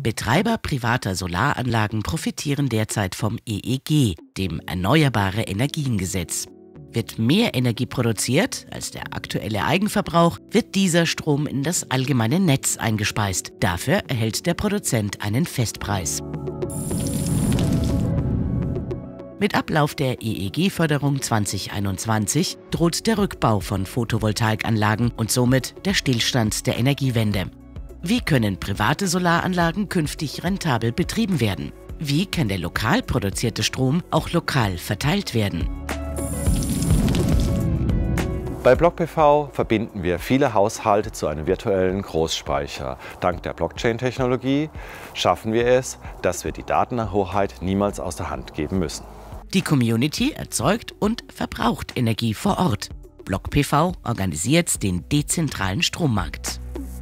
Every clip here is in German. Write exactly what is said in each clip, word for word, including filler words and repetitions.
Betreiber privater Solaranlagen profitieren derzeit vom E E G, dem Erneuerbare Energien-Gesetz. Wird mehr Energie produziert als der aktuelle Eigenverbrauch, wird dieser Strom in das allgemeine Netz eingespeist. Dafür erhält der Produzent einen Festpreis. Mit Ablauf der E E G-Förderung zwanzig einundzwanzig droht der Rückbau von Photovoltaikanlagen und somit der Stillstand der Energiewende. Wie können private Solaranlagen künftig rentabel betrieben werden? Wie kann der lokal produzierte Strom auch lokal verteilt werden? Bei BlockPV verbinden wir viele Haushalte zu einem virtuellen Großspeicher. Dank der Blockchain-Technologie schaffen wir es, dass wir die Datenhoheit niemals aus der Hand geben müssen. Die Community erzeugt und verbraucht Energie vor Ort. BlockPV organisiert den dezentralen Strommarkt.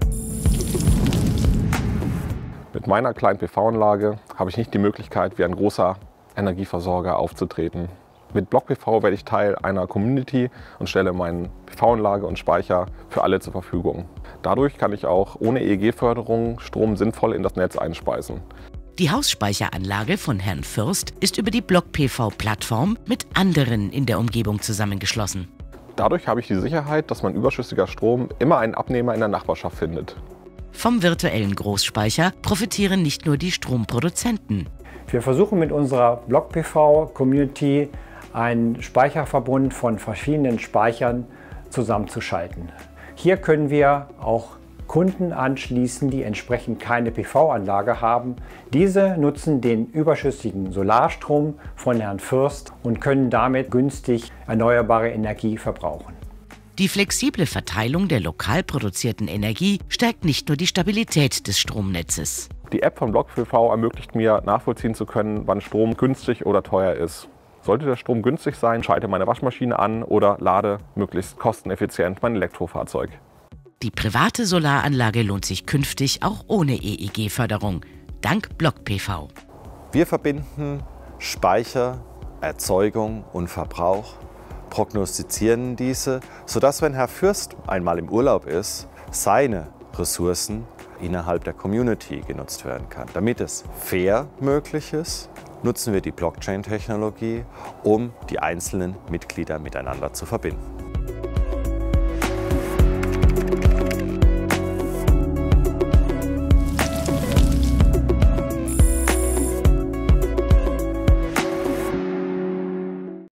Mit meiner kleinen P V-Anlage habe ich nicht die Möglichkeit, wie ein großer Energieversorger aufzutreten. Mit BlockPV werde ich Teil einer Community und stelle meine P V-Anlage und Speicher für alle zur Verfügung. Dadurch kann ich auch ohne E E G-Förderung Strom sinnvoll in das Netz einspeisen. Die Hausspeicheranlage von Herrn Fürst ist über die BlockPV-Plattform mit anderen in der Umgebung zusammengeschlossen. Dadurch habe ich die Sicherheit, dass mein überschüssiger Strom immer einen Abnehmer in der Nachbarschaft findet. Vom virtuellen Großspeicher profitieren nicht nur die Stromproduzenten. Wir versuchen mit unserer BlockPV-Community einen Speicherverbund von verschiedenen Speichern zusammenzuschalten. Hier können wir auch Kunden anschließen, die entsprechend keine P V-Anlage haben. Diese nutzen den überschüssigen Solarstrom von Herrn Fürst und können damit günstig erneuerbare Energie verbrauchen. Die flexible Verteilung der lokal produzierten Energie stärkt nicht nur die Stabilität des Stromnetzes. Die App von BlockPV ermöglicht mir, nachvollziehen zu können, wann Strom günstig oder teuer ist. Sollte der Strom günstig sein, schalte meine Waschmaschine an oder lade möglichst kosteneffizient mein Elektrofahrzeug. Die private Solaranlage lohnt sich künftig auch ohne E E G-Förderung, dank BlockPV. Wir verbinden Speicher, Erzeugung und Verbrauch, prognostizieren diese, sodass, wenn Herr Fürst einmal im Urlaub ist, seine Ressourcen innerhalb der Community genutzt werden kann. Damit es fair möglich ist, nutzen wir die Blockchain-Technologie, um die einzelnen Mitglieder miteinander zu verbinden.